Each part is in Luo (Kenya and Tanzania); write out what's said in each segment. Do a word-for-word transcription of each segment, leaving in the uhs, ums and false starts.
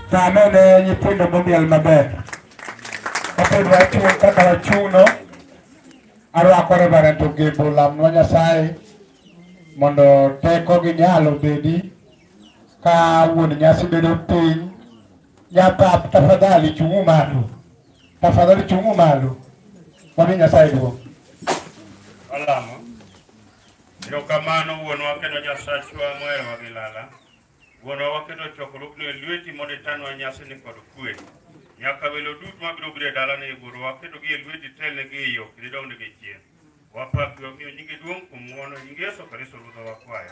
Tamene nyithindo momiel maber. Kapod wachung' kaka wachung'no, arwako Reverend Ogembo lamnwa Nyasaye mondo teko gi nyalo bedi ka wuon nyasi bedo piny. Nyapap tafadhali chung'u malo. Tafadhali chung'u malo. Wami Nyasaye duong'. Alamo. Erokamano wuonwa kendo Nyasachwa moherowa gi lala. Wuonwa waketo chokruokno e lweti mondo itanwa nyasini kod kwe. Nyaka welo duto mabiro bedo e dalani wuoro waketo gi e lweti, telnegi e yo kendo idongnegi chien. Wapaki wamiyo nyingi duong' kuom ng'wono nying Yesu Kristo Ruodhwa wakwayo.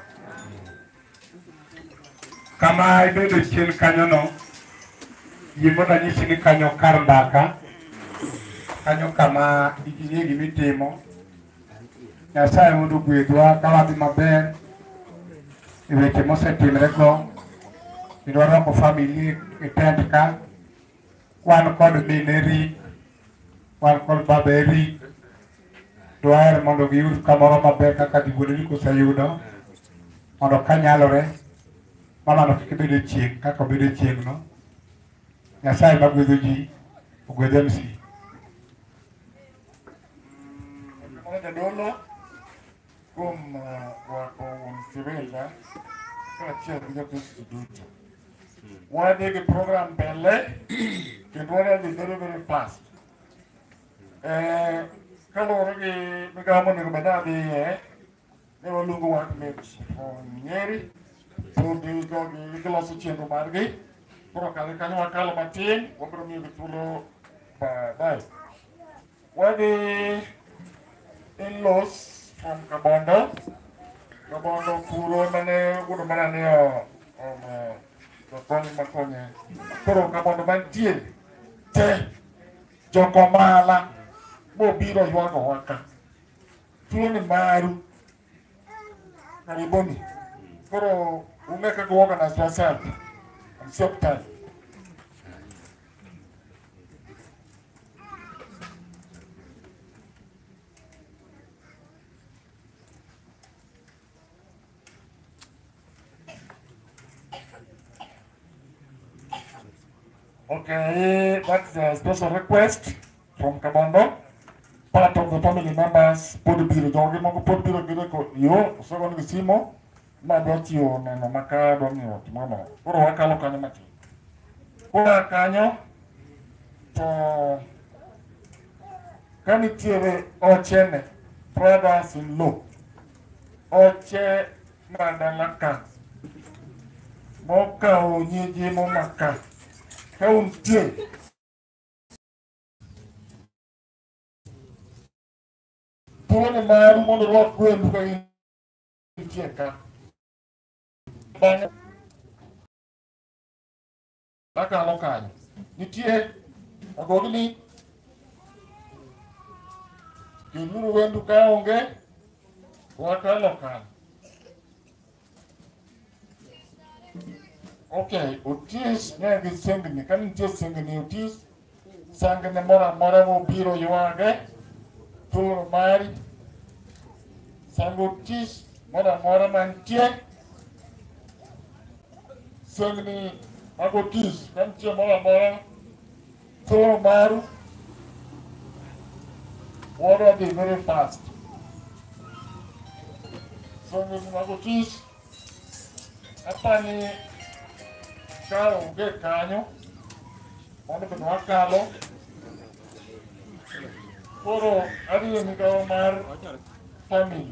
Kama ibedo chien kanyono, yie mondo anyisi ni kanyo kar mbaka, kanyo kama ing'e gimitimo. Nyasaye mondo ogwedhwa ka wadhi maber e weche mosetimrego, kendo warwako famili e tent ka. Wan kod mine rik, wan kod babe rik. Dwaher mondo giyud kamoro maber kaka giwuonegi koseyudo, mondo kanyalore mamano kik bedo chieng' kaka obedo chieng'no. Nyasaye magwedho ji ogwedh M C. Jadolo kuom rwako wuon Sirila kaachiel gi jokristo duto. Wadhi gi program mbele kendo wadhi very very fast. Kaluwore gi migawo monego bed adhiye, ne waluongo workmates from Nyeri, pod giloso chenro margi. Koro kadhi kanyo wakalo matin, wabiro miyogi thuolo baadaye. Wadhi in-laws from Kabondo. Kabondo puro mane wuono mana ni jokony makonye. Koro Kabondo mantie te jokomala mobiro ywago waka. Thuolo ni maru. Karibuni. Koro ung'e kaka organize yourself. And save time. Okay, that's a special request from Kabondo. Part of the family members, Podbiro, Jogi Mongo Podbiro Gireko, yo, Sogon Visimo, Madotio, Nano Maka, Domio, Mama, Uro Wakalo Kanamati. Ura Kanyo, to Kanitiere Ochene, brothers in law, Oche Madalaka, Moka Onyiji Momaka. Kauntie Tone maru mondo rwak gwendu ka intie ka. Bang'e nakalo kanyo. Nitie agogni kiluru wendu ka onge wakalo kanyo. Okay, Otis ne gi sengni, ka nitie sengni Otis, sangne moro amora mobiro ywage, thuolo mari, sang Otis moro amora mantie, sengni mag Otis, ka nitie moro amora, thuolo maru, wadwa dhi very fast. Sengni mag Otis, apani ka onge kanyo mondo bed wakalo. Koro adhi e migawo mar family.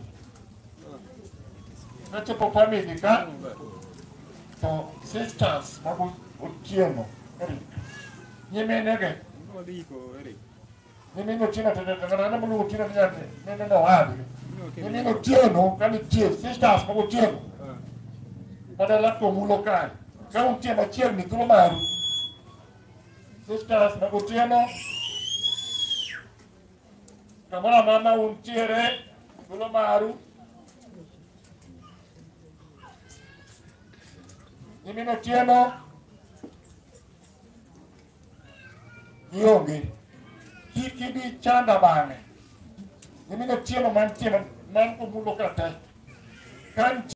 Kachopo family ka, to sisters mag Otieno, nyiminege, nyimin Otieno ng'ana moluongo Otieno ni nyati, nene no wadgi. Nyimin Otieno ka nitie, sisters mag Otieno, madala komulo kae. Ka untie machiegni thuolo maru. Sisters mag Otieno, kamoro amora untiere thuolo maru. Nyimin Otieno ionge, kik ibi chanda bang'e. Nyimin Otieno mantie man komulo ka te.